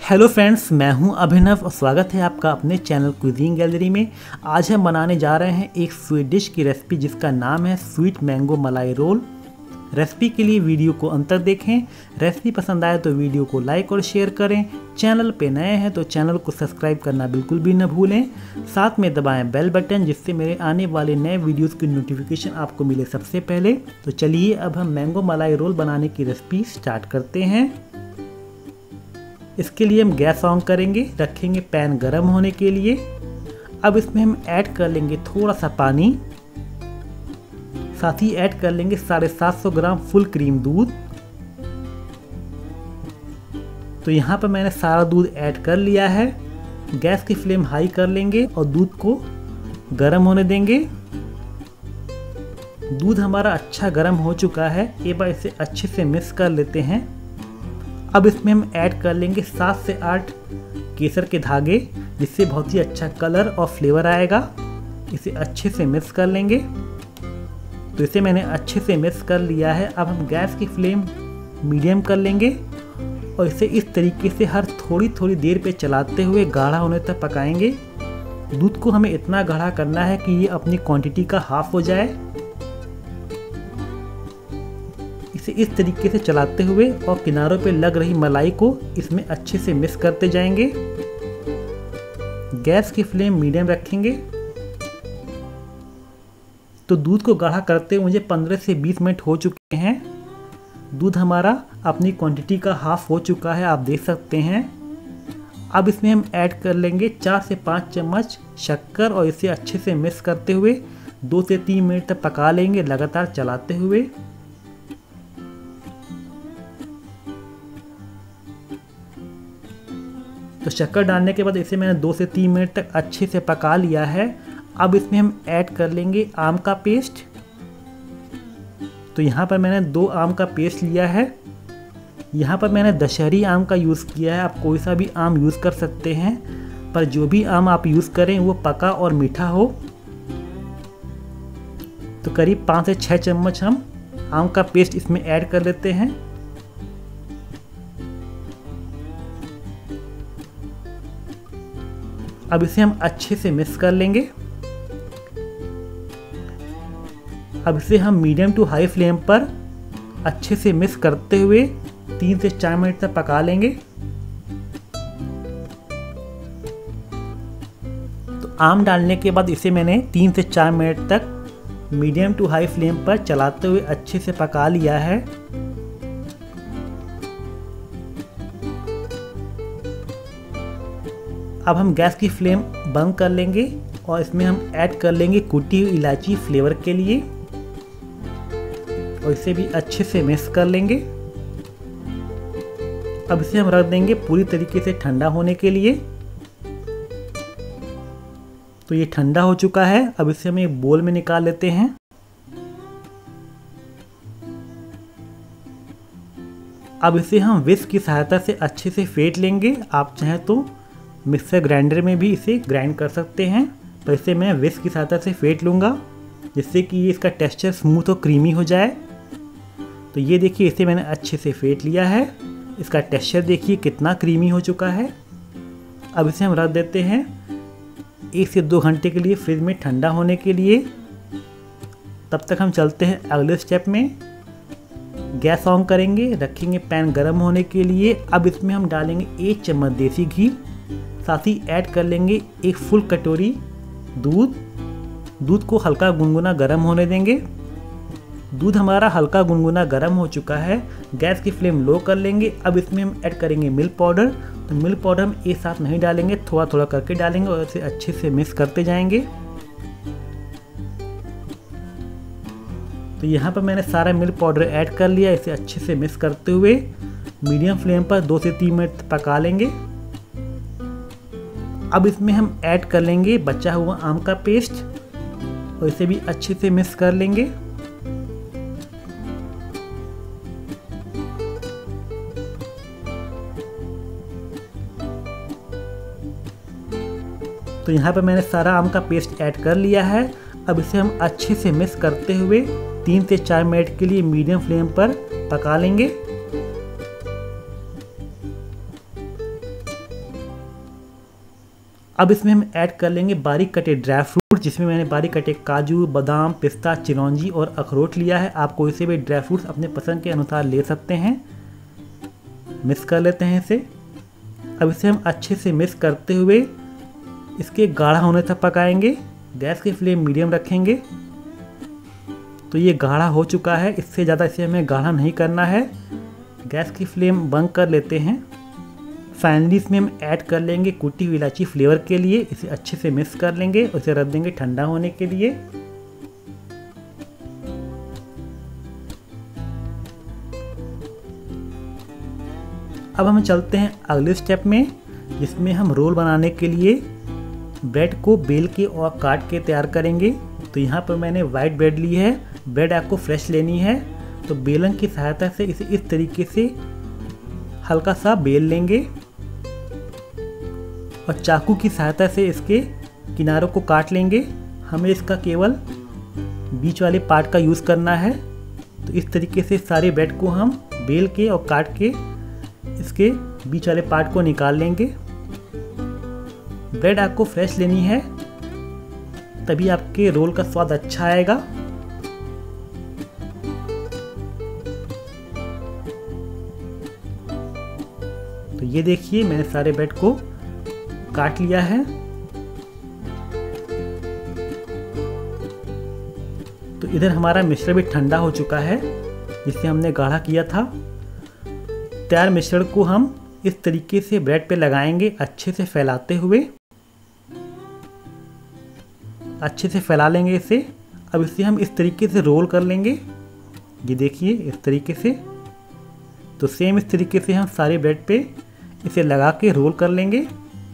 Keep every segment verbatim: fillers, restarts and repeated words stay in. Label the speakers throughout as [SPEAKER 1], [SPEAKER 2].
[SPEAKER 1] Hello friends, मैं हूं अभिनव और स्वागत है आपका अपने चैनल क्विजीन गैलरी में। आज हम बनाने जा रहे हैं एक स्वीट डिश की रेसिपी जिसका नाम है sweet mango malai roll. Recipe के लिए वीडियो को अंत तक देखें। रेसिपी पसंद आए तो वीडियो को लाइक और शेयर करें। चैनल पे नए हैं तो चैनल को सब्सक्राइब करना बिल्कुल भी न भूलें। साथ में दबाएं बेल बटन जिससे मेरे आने वाले नए वीडियोस की नोटिफिकेशन आपको मिले सबसे पहले। तो चलिए अब हम मैंगो मलाई रोल बनाने की रेसिपी स्टार्ट करते हैं। इसके लिए हम गैस ऑन करेंगे, रखेंगे पैन गरम होने के लिए। अब इसमें हम ऐड कर लेंगे थोड़ा सा पानी, साथ ही ऐड कर लेंगे साढ़े सात सौ ग्राम फुल क्रीम दूध। तो यहाँ पर मैंने सारा दूध ऐड कर लिया है। गैस की फ्लेम हाई कर लेंगे और दूध को गर्म होने देंगे। दूध हमारा अच्छा गर्म हो चुका है। एक बार इसे अच्छे से मिक्स कर लेते हैं। अब इसमें हम ऐड कर लेंगे सात से आठ केसर के धागे, जिससे बहुत ही अच्छा कलर और फ्लेवर आएगा। इसे अच्छे से मिक्स कर लेंगे। तो इसे मैंने अच्छे से मिक्स कर लिया है। अब हम गैस की फ्लेम मीडियम कर लेंगे और इसे इस तरीके से हर थोड़ी थोड़ी देर पे चलाते हुए गाढ़ा होने तक पकाएंगे। दूध को हमें इतना गाढ़ा करना है कि ये अपनी क्वांटिटी का हाफ हो जाए। इसे इस तरीके से चलाते हुए और किनारों पे लग रही मलाई को इसमें अच्छे से मिक्स करते जाएंगे। गैस की फ्लेम मीडियम रखेंगे। तो दूध को गाढ़ा करते मुझे पंद्रह से बीस मिनट हो चुके हैं। दूध हमारा अपनी क्वांटिटी का हाफ हो चुका है, आप देख सकते हैं। अब इसमें हम ऐड कर लेंगे चार से पाँच चम्मच शक्कर और इसे अच्छे से मिक्स करते हुए दो से तीन मिनट तक पका लेंगे, लगातार चलाते हुए। तो शक्कर डालने के बाद इसे मैंने दो से तीन मिनट तक अच्छे से पका लिया है। अब इसमें हम ऐड कर लेंगे आम का पेस्ट। तो यहाँ पर मैंने दो आम का पेस्ट लिया है। यहाँ पर मैंने दशहरी आम का यूज़ किया है। आप कोई सा भी आम यूज़ कर सकते हैं, पर जो भी आम आप यूज़ करें वो पका और मीठा हो। तो करीब पाँच से छः चम्मच हम आम का पेस्ट इसमें ऐड कर लेते हैं। अब इसे हम अच्छे से मिक्स कर लेंगे। अब इसे हम मीडियम टू हाई फ्लेम पर अच्छे से मिक्स करते हुए तीन से चार मिनट तक पका लेंगे। तो आम डालने के बाद इसे मैंने तीन से चार मिनट तक मीडियम टू हाई फ्लेम पर चलाते हुए अच्छे से पका लिया है। अब हम गैस की फ्लेम बंद कर लेंगे और इसमें हम ऐड कर लेंगे कुटी हुई इलायची फ्लेवर के लिए और इसे भी अच्छे से मिक्स कर लेंगे। अब इसे हम रख देंगे पूरी तरीके से ठंडा होने के लिए। तो ये ठंडा हो चुका है। अब इसे हम एक बोल में निकाल लेते हैं। अब इसे हम विस्क की सहायता से अच्छे से फेंट लेंगे। आप चाहें तो मिक्सर ग्राइंडर में भी इसे ग्राइंड कर सकते हैं, पर इसे मैं विस्क की सहायता से फेंट लूँगा जिससे कि ये इसका टेक्सचर स्मूथ और क्रीमी हो जाए। तो ये देखिए, इसे मैंने अच्छे से फेंट लिया है। इसका टेक्सचर देखिए कितना क्रीमी हो चुका है। अब इसे हम रख देते हैं एक से दो घंटे के लिए फ्रिज में ठंडा होने के लिए। तब तक हम चलते हैं अगले स्टेप में। गैस ऑन करेंगे, रखेंगे पैन गर्म होने के लिए। अब इसमें हम डालेंगे एक चम्मच देसी घी, साथ ही ऐड कर लेंगे एक फुल कटोरी दूध। दूध को हल्का गुनगुना गर्म होने देंगे। दूध हमारा हल्का गुनगुना गर्म हो चुका है। गैस की फ्लेम लो कर लेंगे। अब इसमें हम ऐड करेंगे मिल्क पाउडर। तो मिल्क पाउडर हम एक साथ नहीं डालेंगे, थोड़ा थोड़ा करके डालेंगे और इसे अच्छे से मिक्स करते जाएंगे। तो यहाँ पर मैंने सारा मिल्क पाउडर ऐड कर लिया। इसे अच्छे से मिक्स करते हुए मीडियम फ्लेम पर दो से तीन मिनट पका लेंगे। अब इसमें हम ऐड कर लेंगे बचा हुआ आम का पेस्ट और इसे भी अच्छे से मिक्स कर लेंगे। तो यहाँ पर मैंने सारा आम का पेस्ट ऐड कर लिया है। अब इसे हम अच्छे से मिक्स करते हुए तीन से चार मिनट के लिए मीडियम फ्लेम पर पका लेंगे। अब इसमें हम ऐड कर लेंगे बारीक कटे ड्राई फ्रूट, जिसमें मैंने बारीक कटे काजू, बादाम, पिस्ता, चिरौंजी और अखरोट लिया है। आप कोई से भी ड्राई फ्रूट्स अपने पसंद के अनुसार ले सकते हैं। मिक्स कर लेते हैं इसे। अब इसे हम अच्छे से मिक्स करते हुए इसके गाढ़ा होने तक पकाएंगे। गैस की फ्लेम मीडियम रखेंगे। तो ये गाढ़ा हो चुका है, इससे ज़्यादा इसे हमें गाढ़ा नहीं करना है। गैस की फ्लेम बंद कर लेते हैं। फाइनली इसमें हम ऐड कर लेंगे कुटी हुई इलायची फ्लेवर के लिए। इसे अच्छे से मिक्स कर लेंगे और इसे रख देंगे ठंडा होने के लिए। अब हम चलते हैं अगले स्टेप में, जिसमें हम रोल बनाने के लिए ब्रेड को बेल के और काट के तैयार करेंगे। तो यहाँ पर मैंने वाइट ब्रेड ली है। ब्रेड आपको फ्रेश लेनी है। तो बेलन की सहायता से इसे इस तरीके से हल्का सा बेल लेंगे और चाकू की सहायता से इसके किनारों को काट लेंगे। हमें इसका केवल बीच वाले पार्ट का यूज़ करना है। तो इस तरीके से सारे ब्रेड को हम बेल के और काट के इसके बीच वाले पार्ट को निकाल लेंगे। ब्रेड आपको फ्रेश लेनी है, तभी आपके रोल का स्वाद अच्छा आएगा। तो ये देखिए मैंने सारे ब्रेड को काट लिया है। तो इधर हमारा मिश्रण भी ठंडा हो चुका है, जिसे हमने गाढ़ा किया था। तैयार मिश्रण को हम इस तरीके से ब्रेड पे लगाएंगे, अच्छे से फैलाते हुए। अच्छे से फैला लेंगे इसे। अब इसे हम इस तरीके से रोल कर लेंगे। ये देखिए इस तरीके से। तो सेम इस तरीके से हम सारे ब्रेड पे इसे लगा के रोल कर लेंगे।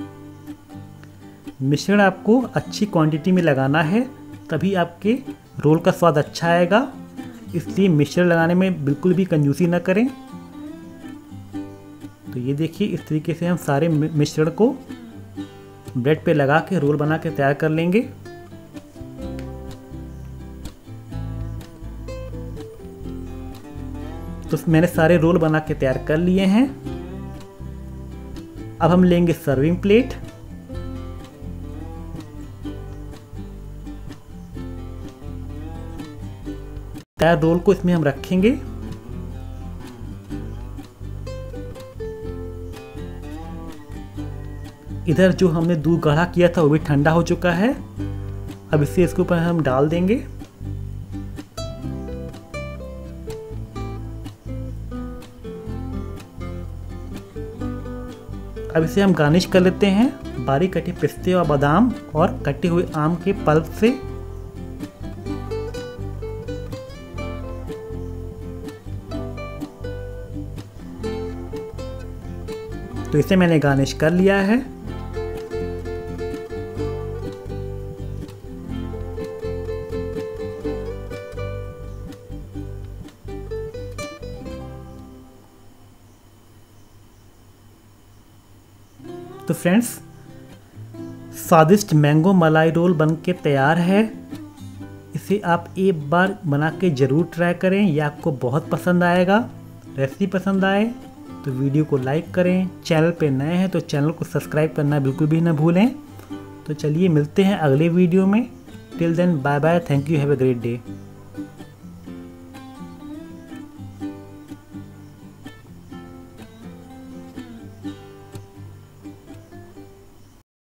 [SPEAKER 1] मिश्रण आपको अच्छी क्वांटिटी में लगाना है, तभी आपके रोल का स्वाद अच्छा आएगा। इसलिए मिश्रण लगाने में बिल्कुल भी कंजूसी ना करें। तो ये देखिए इस तरीके से हम सारे मिश्रण को ब्रेड पे लगा के रोल बना के तैयार कर लेंगे। तो मैंने सारे रोल बना के तैयार कर लिए हैं। अब हम लेंगे सर्विंग प्लेट। तैयार रोल को इसमें हम रखेंगे। इधर जो हमने दूध गाढ़ा किया था वो भी ठंडा हो चुका है। अब इसे इसके ऊपर हम डाल देंगे। अब इसे हम गार्निश कर लेते हैं बारीक कटे पिस्ते और बादाम और कटे हुए आम के पल्प से। तो इसे मैंने गार्निश कर लिया है। तो फ्रेंड्स, स्वादिष्ट मैंगो मलाई रोल बनके तैयार है। इसे आप एक बार बना के ज़रूर ट्राई करें, यह आपको बहुत पसंद आएगा। रेसिपी पसंद आए तो वीडियो को लाइक करें। चैनल पे नए हैं तो चैनल को सब्सक्राइब करना बिल्कुल भी ना भूलें। तो चलिए मिलते हैं अगले वीडियो में। Till then bye bye, thank you, have a great day.